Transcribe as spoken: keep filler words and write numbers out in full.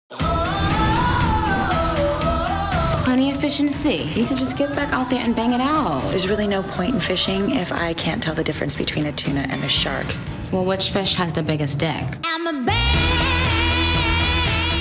There's plenty of fishing to see. You need to just get back out there and bang it out. There's really no point in fishing if I can't tell the difference between a tuna and a shark. Well, which fish has the biggest dick?